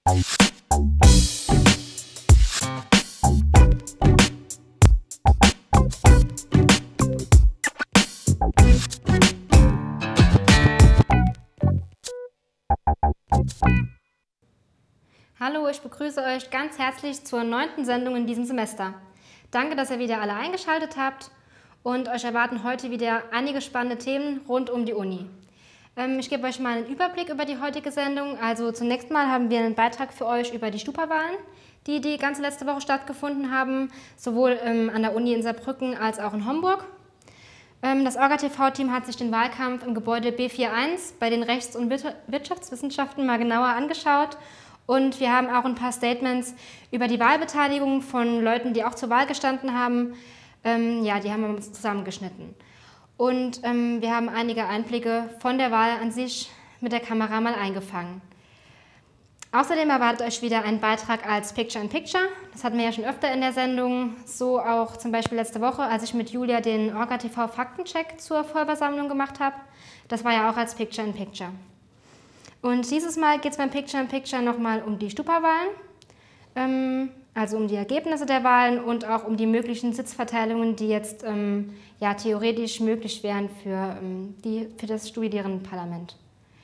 Hallo, ich begrüße euch ganz herzlich zur 9. Sendung in diesem Semester. Danke, dass ihr wieder alle eingeschaltet habt und euch erwarten heute wieder einige spannende Themen rund um die Uni. Ich gebe euch mal einen Überblick über die heutige Sendung. Also zunächst mal haben wir einen Beitrag für euch über die Stupa-Wahlen, die die ganze letzte Woche stattgefunden haben, sowohl an der Uni in Saarbrücken als auch in Homburg. Das Orga-TV-Team hat sich den Wahlkampf im Gebäude B41 bei den Rechts- und Wirtschaftswissenschaften mal genauer angeschaut. Und wir haben auch ein paar Statements über die Wahlbeteiligung von Leuten, die auch zur Wahl gestanden haben. Die haben wir uns zusammengeschnitten. Und wir haben einige Einblicke von der Wahl an sich mit der Kamera mal eingefangen. Außerdem erwartet euch wieder ein Beitrag als Picture-in-Picture. Das hatten wir ja schon öfter in der Sendung. So auch zum Beispiel letzte Woche, als ich mit Julia den Orga-TV-Faktencheck zur Vollversammlung gemacht habe. Das war ja auch als Picture-in-Picture. Und dieses Mal geht es beim Picture-in-Picture nochmal um die Stupa-Wahlen, also um die Ergebnisse der Wahlen und auch um die möglichen Sitzverteilungen, die jetzt theoretisch möglich wären für das Studierendenparlament.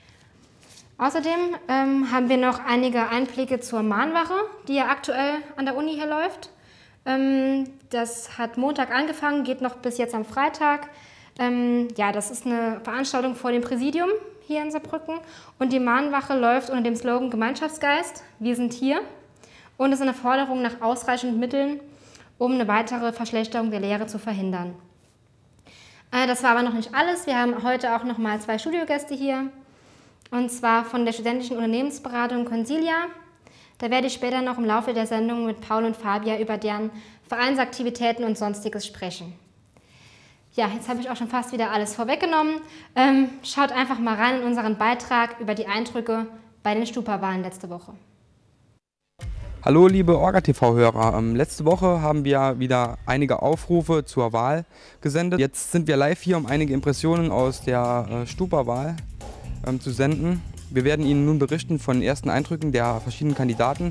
Außerdem haben wir noch einige Einblicke zur Mahnwache, die ja aktuell an der Uni hier läuft. Das hat Montag angefangen, geht noch bis jetzt am Freitag. Das ist eine Veranstaltung vor dem Präsidium hier in Saarbrücken und die Mahnwache läuft unter dem Slogan Gemeinschaftsgeist, wir sind hier, und es ist eine Forderung nach ausreichend Mitteln, um eine weitere Verschlechterung der Lehre zu verhindern. Das war aber noch nicht alles, wir haben heute auch noch mal 2 Studiogäste hier, und zwar von der studentischen Unternehmensberatung Consilia. Da werde ich später noch im Laufe der Sendung mit Paul und Fabia über deren Vereinsaktivitäten und Sonstiges sprechen. Ja, jetzt habe ich auch schon fast wieder alles vorweggenommen. Schaut einfach mal rein in unseren Beitrag über die Eindrücke bei den Stupa-Wahlen letzte Woche. Hallo liebe Orga-TV-Hörer, letzte Woche haben wir wieder einige Aufrufe zur Wahl gesendet. Jetzt sind wir live hier, um einige Impressionen aus der Stupa-Wahl zu senden. Wir werden Ihnen nun berichten von den ersten Eindrücken der verschiedenen Kandidaten.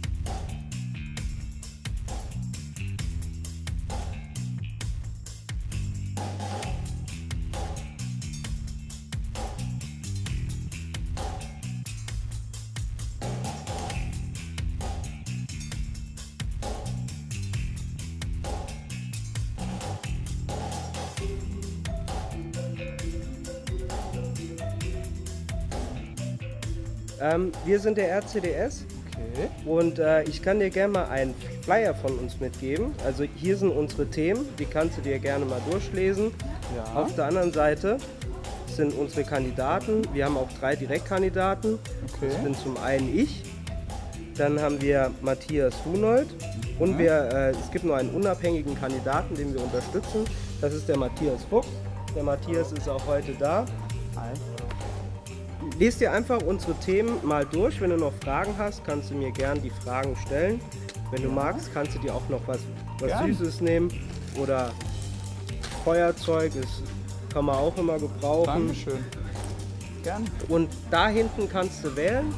Wir sind der RCDS. Okay. Und ich kann dir gerne mal einen Flyer von uns mitgeben. Also hier sind unsere Themen, die kannst du dir gerne mal durchlesen. Ja. Auf der anderen Seite sind unsere Kandidaten. Wir haben auch 3 Direktkandidaten. Okay. Das bin zum einen ich, dann haben wir Matthias Hunold und es gibt noch einen unabhängigen Kandidaten, den wir unterstützen. Das ist der Matthias Fuchs. Der Matthias ist auch heute da. Hi. Lies dir einfach unsere Themen mal durch. Wenn du noch Fragen hast, kannst du mir gerne die Fragen stellen. Wenn du magst, kannst du dir auch noch was Süßes nehmen. Oder Feuerzeug, das kann man auch immer gebrauchen. Dankeschön. Gerne. Und da hinten kannst du wählen.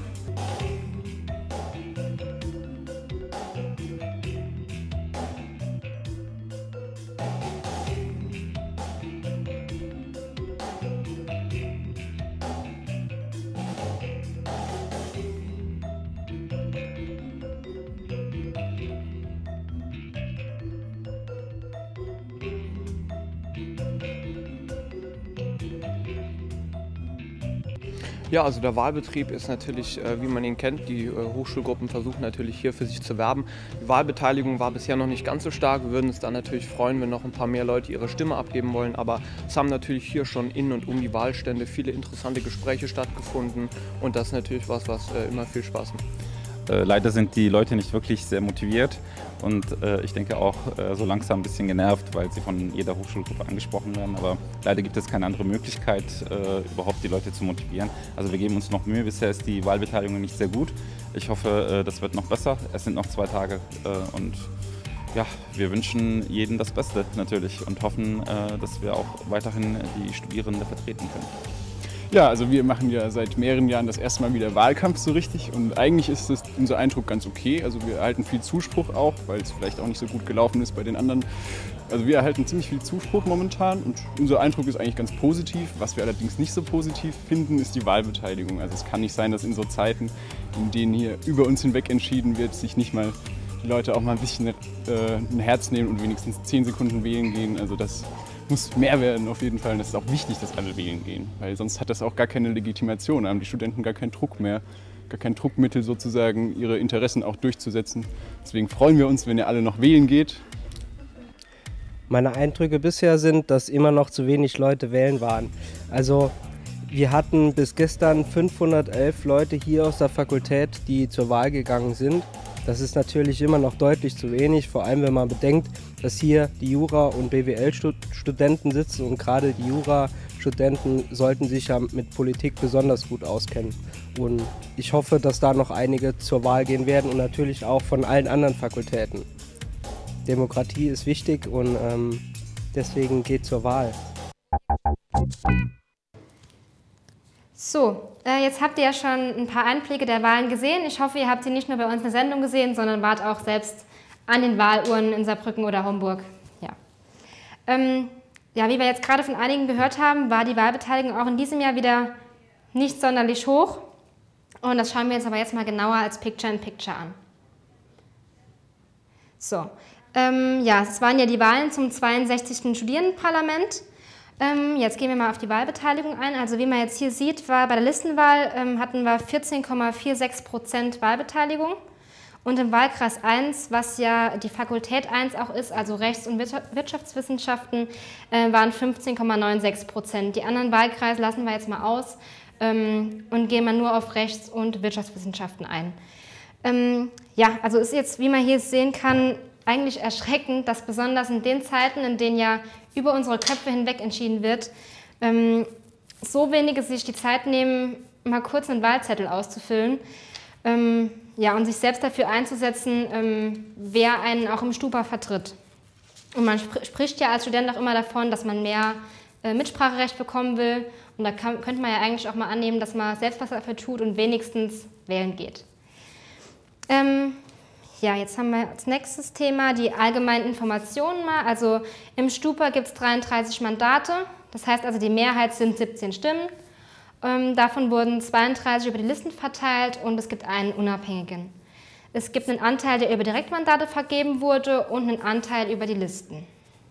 Ja, also der Wahlbetrieb ist natürlich, wie man ihn kennt, die Hochschulgruppen versuchen natürlich hier für sich zu werben. Die Wahlbeteiligung war bisher noch nicht ganz so stark. Wir würden uns dann natürlich freuen, wenn noch ein paar mehr Leute ihre Stimme abgeben wollen. Aber es haben natürlich hier schon in und um die Wahlstände viele interessante Gespräche stattgefunden. Und das ist natürlich was immer viel Spaß macht. Leider sind die Leute nicht wirklich sehr motiviert und ich denke auch so langsam ein bisschen genervt, weil sie von jeder Hochschulgruppe angesprochen werden. Aber leider gibt es keine andere Möglichkeit, überhaupt die Leute zu motivieren. Also wir geben uns noch Mühe, bisher ist die Wahlbeteiligung nicht sehr gut. Ich hoffe, das wird noch besser. Es sind noch 2 Tage und ja, wir wünschen jedem das Beste natürlich und hoffen, dass wir auch weiterhin die Studierenden vertreten können. Ja, also wir machen ja seit mehreren Jahren das erste Mal wieder Wahlkampf so richtig und eigentlich ist das unser Eindruck ganz okay. Also wir erhalten viel Zuspruch auch, weil es vielleicht auch nicht so gut gelaufen ist bei den anderen. Also wir erhalten ziemlich viel Zuspruch momentan und unser Eindruck ist eigentlich ganz positiv. Was wir allerdings nicht so positiv finden, ist die Wahlbeteiligung. Also es kann nicht sein, dass in so Zeiten, in denen hier über uns hinweg entschieden wird, sich nicht mal die Leute auch mal ein bisschen ein Herz nehmen und wenigstens 10 Sekunden wählen gehen. Also das muss mehr werden auf jeden Fall. Und es ist auch wichtig, dass alle wählen gehen, weil sonst hat das auch gar keine Legitimation. Da haben die Studenten gar keinen Druck mehr, gar kein Druckmittel sozusagen, ihre Interessen auch durchzusetzen. Deswegen freuen wir uns, wenn ihr alle noch wählen geht. Meine Eindrücke bisher sind, dass immer noch zu wenig Leute wählen waren. Also wir hatten bis gestern 511 Leute hier aus der Fakultät, die zur Wahl gegangen sind. Das ist natürlich immer noch deutlich zu wenig, vor allem wenn man bedenkt, dass hier die Jura- und BWL-Studenten sitzen und gerade die Jura-Studenten sollten sich ja mit Politik besonders gut auskennen. Und ich hoffe, dass da noch einige zur Wahl gehen werden und natürlich auch von allen anderen Fakultäten. Demokratie ist wichtig und deswegen geht zur Wahl. So, jetzt habt ihr ja schon ein paar Einblicke der Wahlen gesehen. Ich hoffe, ihr habt sie nicht nur bei uns in der Sendung gesehen, sondern wart auch selbst an den Wahlurnen in Saarbrücken oder Homburg. Ja. Ja, wie wir jetzt gerade von einigen gehört haben, war die Wahlbeteiligung auch in diesem Jahr wieder nicht sonderlich hoch. Und das schauen wir uns aber jetzt mal genauer als Picture-in-Picture an. So, ja, es waren ja die Wahlen zum 62. Studierendenparlament. Jetzt gehen wir mal auf die Wahlbeteiligung ein. Also wie man jetzt hier sieht, war bei der Listenwahl hatten wir 14,46% Wahlbeteiligung. Und im Wahlkreis 1, was ja die Fakultät 1 auch ist, also Rechts- und Wirtschaftswissenschaften, waren 15,96%. Die anderen Wahlkreise lassen wir jetzt mal aus und gehen mal nur auf Rechts- und Wirtschaftswissenschaften ein. Ja, also ist jetzt, wie man hier sehen kann, eigentlich erschreckend, dass besonders in den Zeiten, in denen ja über unsere Köpfe hinweg entschieden wird, so wenige sich die Zeit nehmen, mal kurz einen Wahlzettel auszufüllen, ja, und sich selbst dafür einzusetzen, wer einen auch im Stupa vertritt. Und man spricht ja als Student auch immer davon, dass man mehr Mitspracherecht bekommen will. Und da könnte man ja eigentlich auch mal annehmen, dass man selbst was dafür tut und wenigstens wählen geht. Ja, jetzt haben wir als nächstes Thema die allgemeinen Informationen mal. Also im Stupa gibt es 33 Mandate, das heißt also die Mehrheit sind 17 Stimmen. Davon wurden 32 über die Listen verteilt und es gibt einen Unabhängigen. Es gibt einen Anteil, der über Direktmandate vergeben wurde und einen Anteil über die Listen.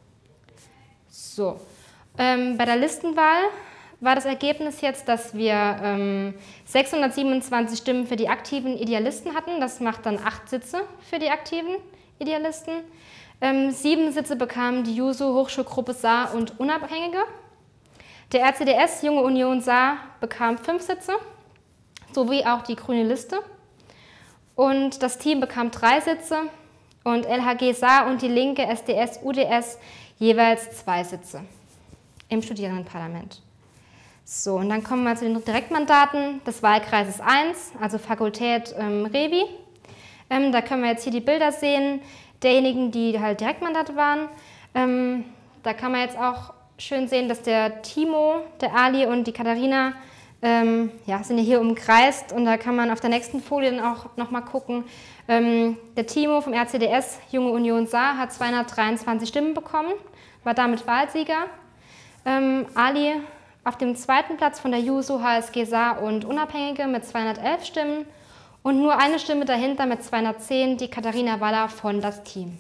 So, bei der Listenwahl war das Ergebnis jetzt, dass wir 627 Stimmen für die aktiven Idealisten hatten. Das macht dann 8 Sitze für die aktiven Idealisten. 7 Sitze bekamen die Juso, Hochschulgruppe Saar und Unabhängige. Der RCDS, Junge Union Saar, bekam 5 Sitze, sowie auch die Grüne Liste. Und das Team bekam 3 Sitze und LHG Saar und die Linke, SDS, UDS jeweils 2 Sitze im Studierendenparlament. So, und dann kommen wir zu den Direktmandaten des Wahlkreises 1, also Fakultät Revi. Da können wir jetzt hier die Bilder sehen, derjenigen, die halt Direktmandate waren. Da kann man jetzt auch schön sehen, dass der Timo, der Ali und die Katharina ja, sind hier umkreist. Und da kann man auf der nächsten Folie dann auch nochmal gucken. Der Timo vom RCDS, Junge Union Saar, hat 223 Stimmen bekommen, war damit Wahlsieger. Ali auf dem 2. Platz von der Juso, HSG Saar und Unabhängige mit 211 Stimmen und nur eine Stimme dahinter mit 210, die Katharina Waller von das Team.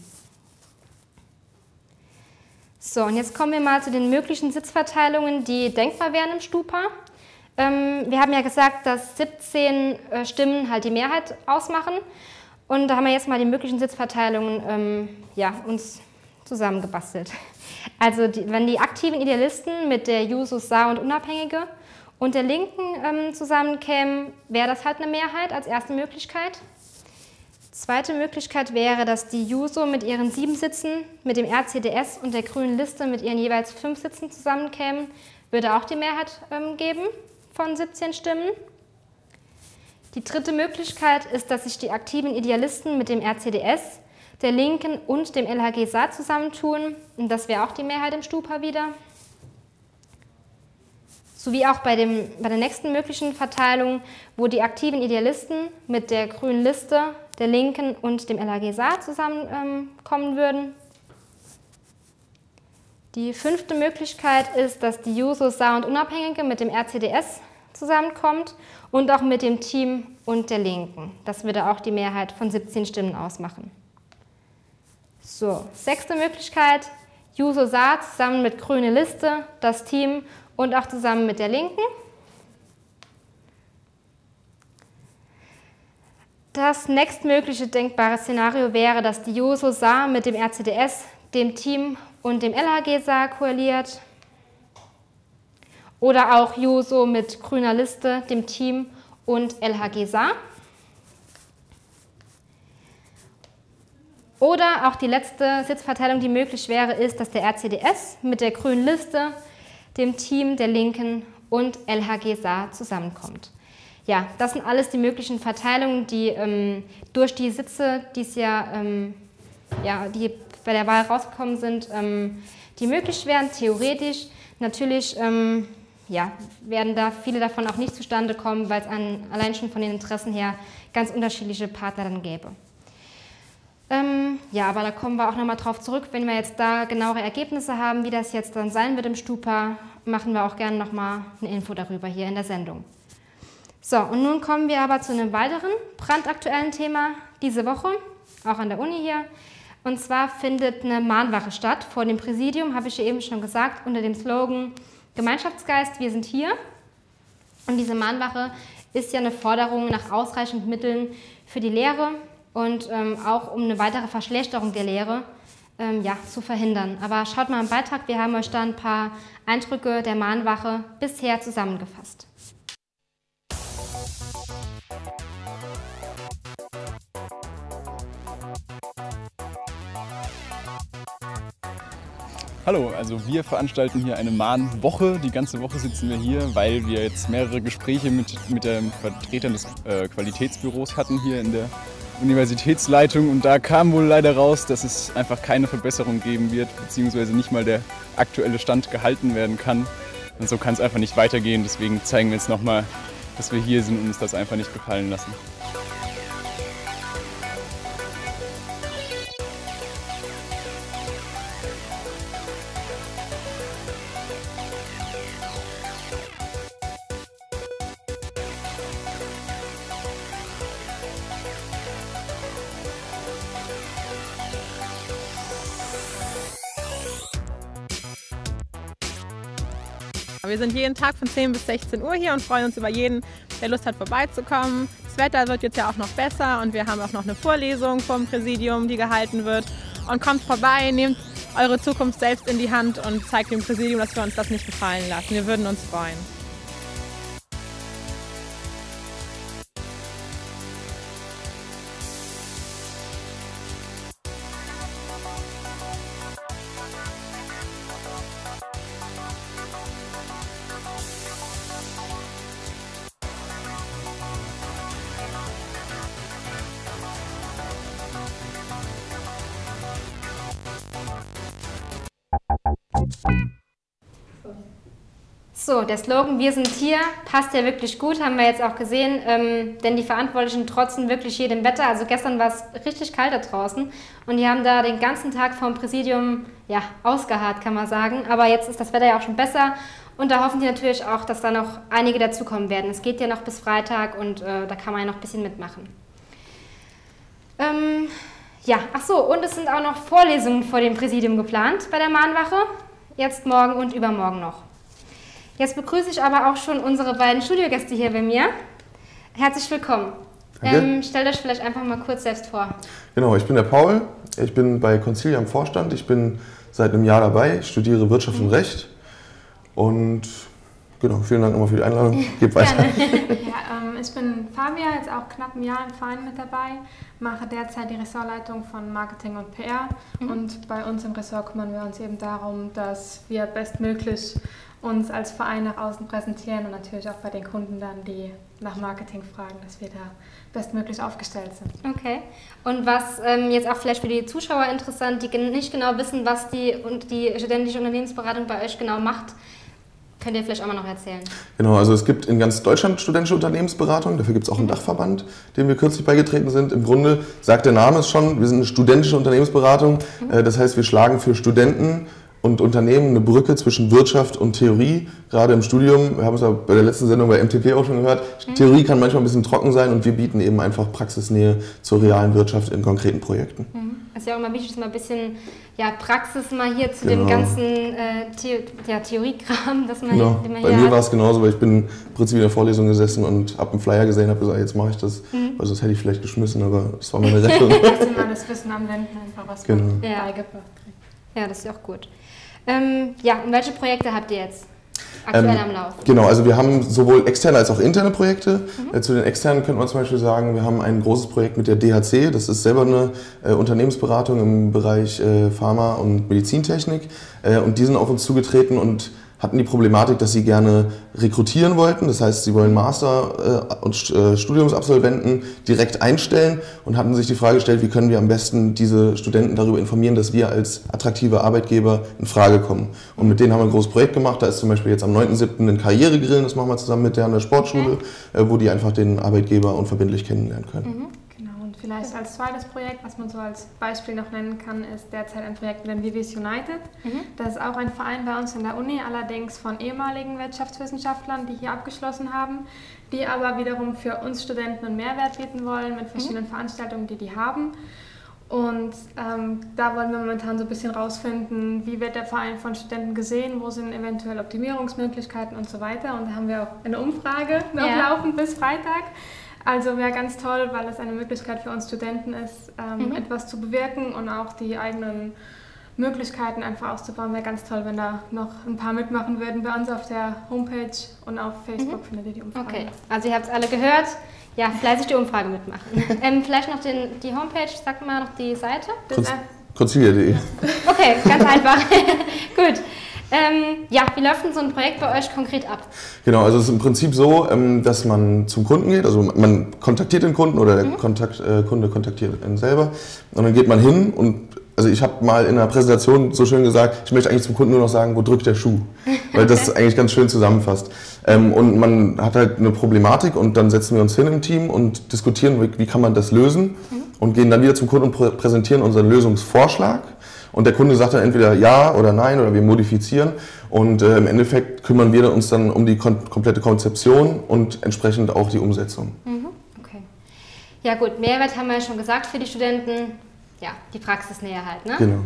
So, und jetzt kommen wir mal zu den möglichen Sitzverteilungen, die denkbar wären im Stupa. Wir haben ja gesagt, dass 17 Stimmen halt die Mehrheit ausmachen und da haben wir jetzt mal die möglichen Sitzverteilungen ja, uns zusammengebastelt. Also wenn die aktiven Idealisten mit der Jusos Saar und Unabhängige und der Linken zusammenkämen, wäre das halt eine Mehrheit als erste Möglichkeit. Zweite Möglichkeit wäre, dass die Juso mit ihren 7 Sitzen mit dem RCDS und der Grünen Liste mit ihren jeweils 5 Sitzen zusammenkämen, würde auch die Mehrheit geben von 17 Stimmen. Die dritte Möglichkeit ist, dass sich die aktiven Idealisten mit dem RCDS, der Linken und dem LHG Saar zusammentun. Und das wäre auch die Mehrheit im Stupa wieder. sowie auch bei der nächsten möglichen Verteilung, wo die aktiven Idealisten mit der Grünen Liste, der Linken und dem LHG Saar zusammenkommen würden. Die 5. Möglichkeit ist, dass die Jusos, Saar und Unabhängige mit dem RCDS zusammenkommt und auch mit dem Team und der Linken. Das würde auch die Mehrheit von 17 Stimmen ausmachen. So, 6. Möglichkeit, Juso, Saar zusammen mit Grüne Liste, das Team und auch zusammen mit der Linken. Das nächstmögliche denkbare Szenario wäre, dass die Juso, Saar mit dem RCDS, dem Team und dem LHG Saar koaliert. Oder auch Juso mit Grüner Liste, dem Team und LHG Saar. Oder auch die letzte Sitzverteilung, die möglich wäre, ist, dass der RCDS mit der Grünen Liste, dem Team der Linken und LHG Saar zusammenkommt. Ja, das sind alles die möglichen Verteilungen, die durch die Sitze dieses Jahr, die bei der Wahl rausgekommen sind, die möglich wären, theoretisch. Natürlich werden da viele davon auch nicht zustande kommen, weil es allein schon von den Interessen her ganz unterschiedliche Partner dann gäbe. Aber da kommen wir auch nochmal drauf zurück, wenn wir jetzt da genauere Ergebnisse haben, wie das jetzt dann sein wird im Stupa, machen wir auch gerne nochmal eine Info darüber hier in der Sendung. So, und nun kommen wir aber zu einem weiteren brandaktuellen Thema diese Woche, auch an der Uni hier. Und zwar findet eine Mahnwache statt vor dem Präsidium, habe ich ja eben schon gesagt, unter dem Slogan Gemeinschaftsgeist, wir sind hier. Und diese Mahnwache ist ja eine Forderung nach ausreichend Mitteln für die Lehre und auch um eine weitere Verschlechterung der Lehre zu verhindern. Aber schaut mal im Beitrag, wir haben euch da ein paar Eindrücke der Mahnwache bisher zusammengefasst. Hallo, also wir veranstalten hier eine Mahnwoche. Die ganze Woche sitzen wir hier, weil wir jetzt mehrere Gespräche mit den Vertretern des Qualitätsbüros hatten hier in der Universitätsleitung. Und da kam wohl leider raus, dass es einfach keine Verbesserung geben wird, beziehungsweise nicht mal der aktuelle Stand gehalten werden kann. Und so kann es einfach nicht weitergehen. Deswegen zeigen wir jetzt nochmal, dass wir hier sind und uns das einfach nicht gefallen lassen. Wir sind jeden Tag von 10 bis 16 Uhr hier und freuen uns über jeden, der Lust hat, vorbeizukommen. Das Wetter wird jetzt ja auch noch besser und wir haben auch noch eine Vorlesung vom Präsidium, die gehalten wird. Und kommt vorbei, nehmt eure Zukunft selbst in die Hand und zeigt dem Präsidium, dass wir uns das nicht gefallen lassen. Wir würden uns freuen. So, der Slogan "Wir sind hier" passt ja wirklich gut, haben wir jetzt auch gesehen, denn die Verantwortlichen trotzen wirklich jedem Wetter. Also gestern war es richtig kalt da draußen und die haben da den ganzen Tag vom Präsidium ausgeharrt, kann man sagen. Aber jetzt ist das Wetter ja auch schon besser und da hoffen die natürlich auch, dass da noch einige dazukommen werden. Es geht ja noch bis Freitag und da kann man ja noch ein bisschen mitmachen. Ach so, und es sind auch noch Vorlesungen vor dem Präsidium geplant bei der Mahnwache, jetzt morgen und übermorgen noch. Jetzt begrüße ich aber auch schon unsere beiden Studiogäste hier bei mir. Herzlich willkommen. Stellt euch vielleicht einfach mal kurz selbst vor. Genau, ich bin der Paul. Ich bin bei Concilia im Vorstand. Ich bin seit einem Jahr dabei. Ich studiere Wirtschaft und Recht. Und genau, vielen Dank nochmal für die Einladung. Gebt weiter. Ich bin Fabia, jetzt auch knapp ein Jahr im Verein mit dabei. Mache derzeit die Ressortleitung von Marketing und PR. Und bei uns im Ressort kümmern wir uns eben darum, dass wir bestmöglich uns als Verein nach außen präsentieren und natürlich auch bei den Kunden dann, die nach Marketing fragen, dass wir da bestmöglich aufgestellt sind. Okay. Und was jetzt auch vielleicht für die Zuschauer interessant, die nicht genau wissen, was die studentische Unternehmensberatung bei euch genau macht, könnt ihr vielleicht auch mal noch erzählen. Genau, also es gibt in ganz Deutschland studentische Unternehmensberatung, dafür gibt es auch einen Dachverband, dem wir kürzlich beigetreten sind. Im Grunde sagt der Name es schon, wir sind eine studentische Unternehmensberatung, das heißt wir schlagen für Studenten und Unternehmen eine Brücke zwischen Wirtschaft und Theorie, gerade im Studium. Wir haben es ja bei der letzten Sendung bei MTP auch schon gehört. Theorie kann manchmal ein bisschen trocken sein und wir bieten eben einfach Praxisnähe zur realen Wirtschaft in konkreten Projekten. Es ist ja auch immer wichtig, dass man ein bisschen Praxis mal hier zu dem ganzen Theoriekram, dass man Bei mir war es genauso, weil ich bin im Prinzip in der Vorlesung gesessen und habe einen Flyer gesehen, habe gesagt, jetzt mache ich das. Also das hätte ich vielleicht geschmissen, aber das war meine Rettung. Dass man das Wissen anwenden, einfach was man beigebracht kriegt. Ja, das ist ja auch gut. Und welche Projekte habt ihr jetzt aktuell am Lauf? Genau, also wir haben sowohl externe als auch interne Projekte. Zu den externen könnte man zum Beispiel sagen, wir haben ein großes Projekt mit der DHC. Das ist selber eine Unternehmensberatung im Bereich Pharma- und Medizintechnik. Und die sind auf uns zugetreten und hatten die Problematik, dass sie gerne rekrutieren wollten. Das heißt, sie wollen Master- und Studiumsabsolventen direkt einstellen und hatten sich die Frage gestellt, wie können wir am besten diese Studenten darüber informieren, dass wir als attraktive Arbeitgeber in Frage kommen. Und mit denen haben wir ein großes Projekt gemacht. Da ist zum Beispiel jetzt am 9.7. ein Karrieregrillen, das machen wir zusammen mit der an der Sportschule, wo die einfach den Arbeitgeber unverbindlich kennenlernen können. Vielleicht als zweites Projekt, was man so als Beispiel noch nennen kann, ist derzeit ein Projekt mit dem Vivis United. Das ist auch ein Verein bei uns in der Uni, allerdings von ehemaligen Wirtschaftswissenschaftlern, die hier abgeschlossen haben, die aber wiederum für uns Studenten einen Mehrwert bieten wollen mit verschiedenen Veranstaltungen, die haben. Und da wollen wir momentan so ein bisschen rausfinden, wie wird der Verein von Studenten gesehen, wo sind eventuell Optimierungsmöglichkeiten und so weiter. Und da haben wir auch eine Umfrage noch laufen bis Freitag. Also wäre ganz toll, weil es eine Möglichkeit für uns Studenten ist, etwas zu bewirken und auch die eigenen Möglichkeiten einfach auszubauen. Wäre ganz toll, wenn da noch ein paar mitmachen würden. Bei uns auf der Homepage und auf Facebook findet ihr die Umfrage. Okay, also ihr habt es alle gehört. Ja, fleißig die Umfrage mitmachen. Vielleicht noch die Homepage, sag mal noch die Seite. Concilia.de. Okay, ganz einfach. Gut. Wie läuft denn so ein Projekt bei euch konkret ab? Genau, also es ist im Prinzip so, dass man zum Kunden geht, also man kontaktiert den Kunden oder der Kunde kontaktiert einen selber und dann geht man hin und also ich habe mal in einer Präsentation so schön gesagt, ich möchte eigentlich zum Kunden nur noch sagen, wo drückt der Schuh, weil das eigentlich ganz schön zusammenfasst. Und man hat halt eine Problematik und dann setzen wir uns hin im Team und diskutieren, wie kann man das lösen und gehen dann wieder zum Kunden und präsentieren unseren Lösungsvorschlag. Und der Kunde sagt dann entweder ja oder nein oder wir modifizieren und im Endeffekt kümmern wir uns dann um die komplette Konzeption und entsprechend auch die Umsetzung. Okay. Ja gut, Mehrwert haben wir ja schon gesagt für die Studenten, ja, die Praxisnähe halt, ne? Genau.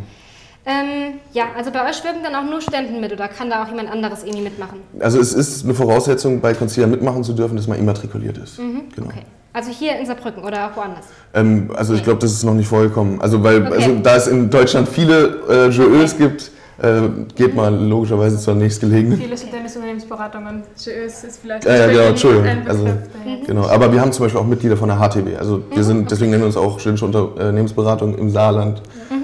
Also bei euch wirken dann auch nur Studenten mit oder kann da auch jemand anderes irgendwie mitmachen? Also es ist eine Voraussetzung, bei Concilia mitmachen zu dürfen, dass man immatrikuliert ist. Genau. Okay. Also hier in Saarbrücken oder auch woanders? Ich glaube, das ist noch nicht vorgekommen. Also da es in Deutschland viele GEÖs gibt, geht man logischerweise zur nächstgelegenen. Viele Unternehmensberatungen, GEÖs ist vielleicht genau, Entschuldigung. Genau. Aber wir haben zum Beispiel auch Mitglieder von der HTB. Also wir sind, deswegen nennen wir uns auch Studentische Unternehmensberatung im Saarland.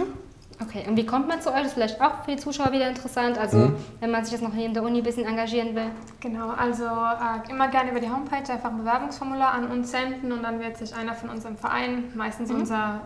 Okay, und wie kommt man zu euch? Das ist vielleicht auch für die Zuschauer wieder interessant, also wenn man sich jetzt noch hier in der Uni ein bisschen engagieren will. Genau, also immer gerne über die Homepage einfach ein Bewerbungsformular an uns senden und dann wird sich einer von unserem Verein, meistens unser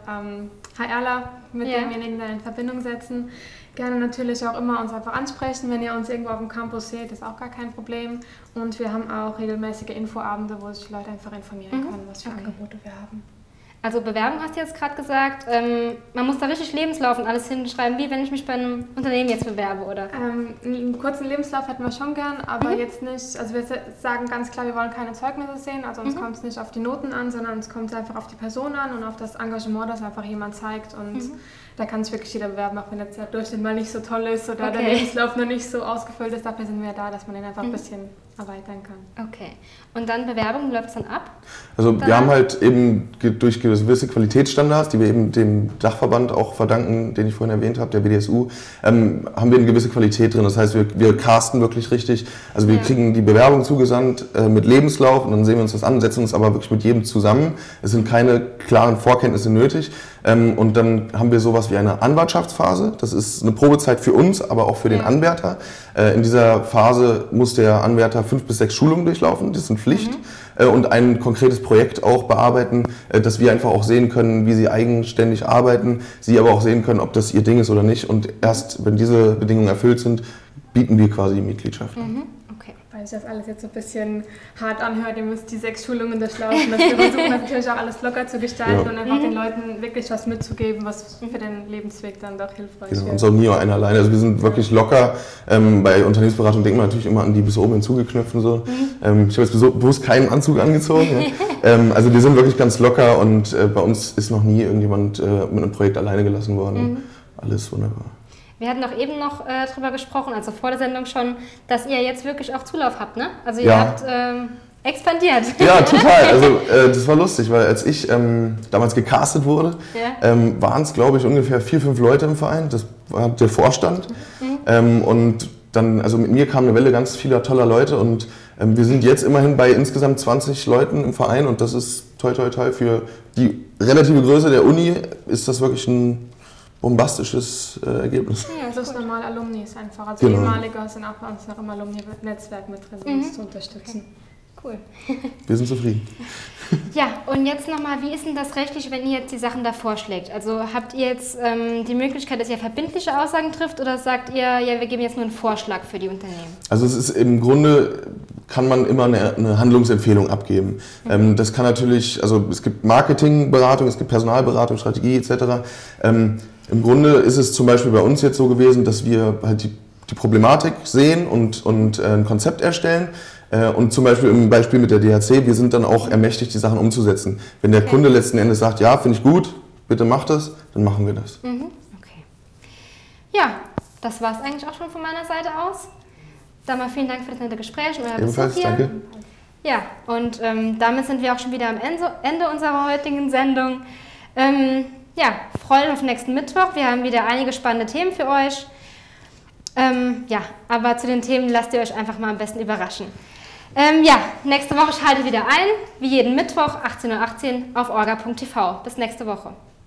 HRler, mit demjenigen dann in Verbindung setzen. Gerne natürlich auch immer uns einfach ansprechen, wenn ihr uns irgendwo auf dem Campus seht, ist auch gar kein Problem. Und wir haben auch regelmäßige Infoabende, wo sich Leute einfach informieren können, was für Angebote wir haben. Also Bewerbung hast du jetzt gerade gesagt, man muss da richtig Lebenslauf und alles hinschreiben, wie wenn ich mich bei einem Unternehmen jetzt bewerbe, oder? Einen kurzen Lebenslauf hätten wir schon gern, aber jetzt nicht, also wir sagen ganz klar, wir wollen keine Zeugnisse sehen, also uns kommt es nicht auf die Noten an, sondern es kommt einfach auf die Person an und auf das Engagement, das einfach jemand zeigt und da kann sich wirklich jeder bewerben, auch wenn der Durchschnitt mal nicht so toll ist oder der Lebenslauf noch nicht so ausgefüllt ist, dafür sind wir da, dass man den einfach ein bisschen erweitern kann. Okay. Und dann Bewerbung, läuft es dann ab? Also wir haben halt eben durch gewisse Qualitätsstandards, die wir eben dem Dachverband auch verdanken, den ich vorhin erwähnt habe, der BDSU, haben wir eine gewisse Qualität drin. Das heißt, wir casten wirklich richtig. Also wir kriegen die Bewerbung zugesandt mit Lebenslauf und dann sehen wir uns das an, setzen uns aber wirklich mit jedem zusammen. Es sind keine klaren Vorkenntnisse nötig. Und dann haben wir sowas wie eine Anwartschaftsphase. Das ist eine Probezeit für uns, aber auch für den Anwärter. In dieser Phase muss der Anwärter 5 bis 6 Schulungen durchlaufen, das sind Pflicht. Und ein konkretes Projekt auch bearbeiten, dass wir einfach auch sehen können, wie sie eigenständig arbeiten, sie aber auch sehen können, ob das ihr Ding ist oder nicht. Und erst wenn diese Bedingungen erfüllt sind, bieten wir quasi die Mitgliedschaft an. Okay. falls sich das alles jetzt so ein bisschen hart anhört, ihr müsst die 6 Schulungen durchlaufen. Wir versuchen das natürlich auch alles locker zu gestalten und einfach den Leuten wirklich was mitzugeben, was für den Lebensweg dann doch hilfreich ist. Und so nie einer alleine. Also wir sind wirklich locker. Bei Unternehmensberatung denkt man natürlich immer an die bis oben hinzugeknöpften. So. Ich habe jetzt bewusst keinen Anzug angezogen. Also wir sind wirklich ganz locker und bei uns ist noch nie irgendjemand mit einem Projekt alleine gelassen worden. Alles wunderbar. Wir hatten doch eben noch drüber gesprochen, also vor der Sendung schon, dass ihr jetzt wirklich auch Zulauf habt, ne? Also ihr habt expandiert. Ja, total. Also das war lustig, weil als ich damals gecastet wurde, waren es, glaube ich, ungefähr 4, 5 Leute im Verein. Das war der Vorstand. Und dann, also mit mir kam eine Welle ganz vieler toller Leute und wir sind jetzt immerhin bei insgesamt 20 Leuten im Verein und das ist toi toi toi für die relative Größe der Uni ist das wirklich ein bombastisches Ergebnis. Ja, das ist normal Alumnis einfach. Also ehemalige sind auch bei uns noch im Alumni-Netzwerk mit drin, uns zu unterstützen. Cool. Wir sind zufrieden. Ja, und jetzt nochmal, wie ist denn das rechtlich, wenn ihr jetzt die Sachen da vorschlägt? Also habt ihr jetzt die Möglichkeit, dass ihr verbindliche Aussagen trifft oder sagt ihr, ja, wir geben jetzt nur einen Vorschlag für die Unternehmen? Also es ist im Grunde, kann man immer eine Handlungsempfehlung abgeben. Das kann natürlich, also es gibt Marketingberatung, es gibt Personalberatung, Strategie etc. Im Grunde ist es zum Beispiel bei uns jetzt so gewesen, dass wir halt die Problematik sehen und ein Konzept erstellen. Und zum Beispiel im Beispiel mit der DHC, wir sind dann auch ermächtigt, die Sachen umzusetzen. Wenn der Kunde letzten Endes sagt, ja, finde ich gut, bitte mach das, dann machen wir das. Okay. Ja, das war es eigentlich auch schon von meiner Seite aus. Dann mal vielen Dank für das nette Gespräch und euer Ebenfalls, Besuch hier. danke. Ja, und damit sind wir auch schon wieder am Ende unserer heutigen Sendung. Ja, freuen uns auf nächsten Mittwoch. Wir haben wieder einige spannende Themen für euch. Ja, aber zu den Themen lasst ihr euch einfach mal am besten überraschen. Ja, nächste Woche schaltet wieder ein, wie jeden Mittwoch 18:18 Uhr auf orga.tv. Bis nächste Woche.